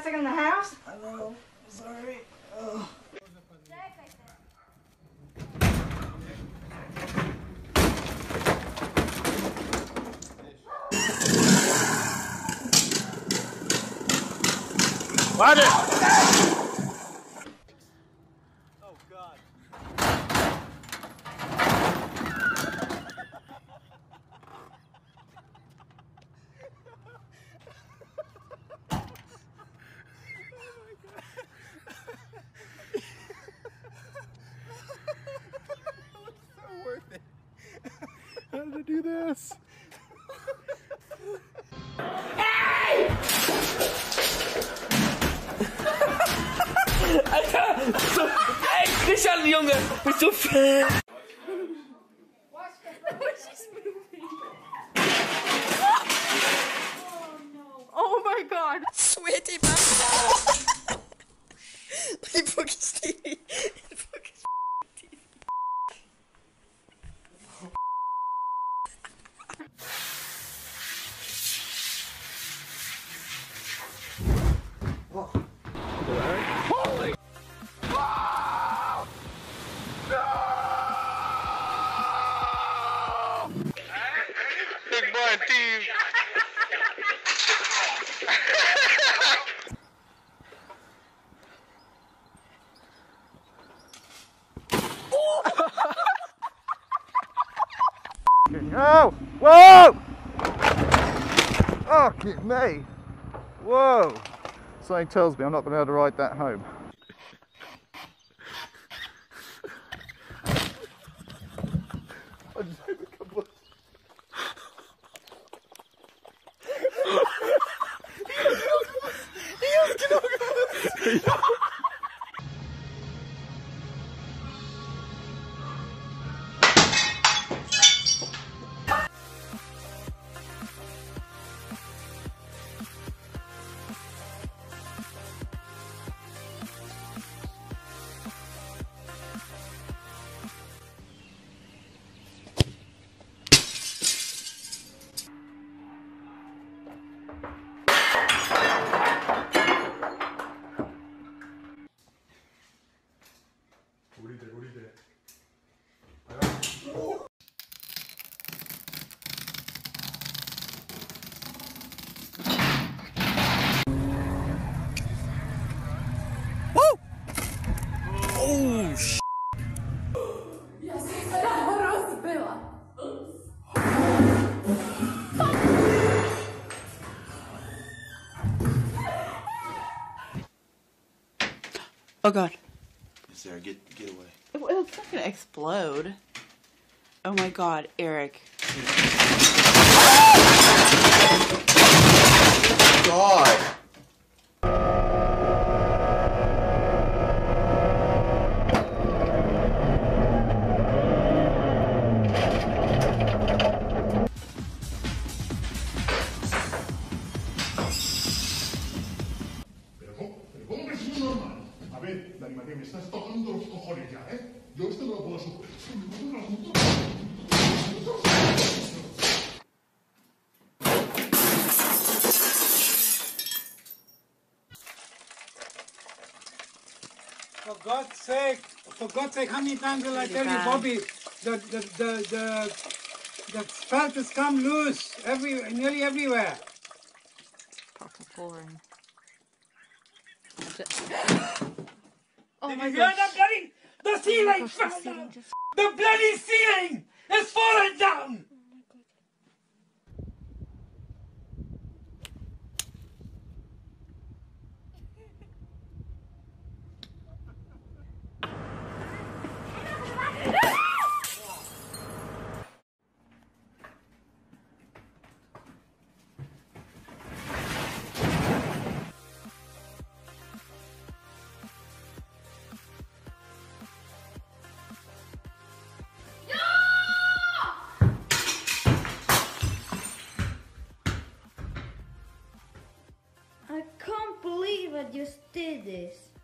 plastic in the house? I know. Sorry. Oh. Watch it! Oh God. Worth it. How did I do this? Hey! Alter! Ey, Christian, Junge! Bist du fett? Oh my God! Sweetie pie! Look at Stevie. Holy! Oh! No! Big boy Steve. Oh! Whoa! Oh, kick me! Whoa! Something tells me I'm not going to be able to ride that home. Oh, sh**. Oh God. Sarah, get away. It's not gonna explode. Oh my God, Eric. God! ¿Cómo que es normal? A ver, Dani María, me estás tocando los cojones ya, ¿eh? Yo esto no lo puedo superar. For God's sake, how many times will I tell you, Bobby, the felt has come loose nearly everywhere. Proper boring. Oh my God! The ceiling fell down! The bloody ceiling is falling down! I can't believe I just did this.